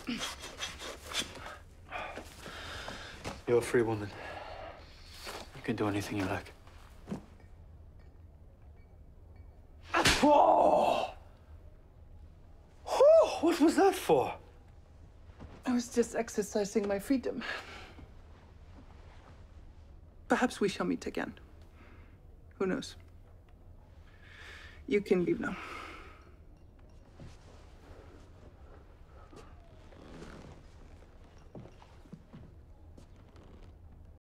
You're a free woman. You can do anything you like. Whoa! What was that for? I was just exercising my freedom. Perhaps we shall meet again. Who knows? You can leave now.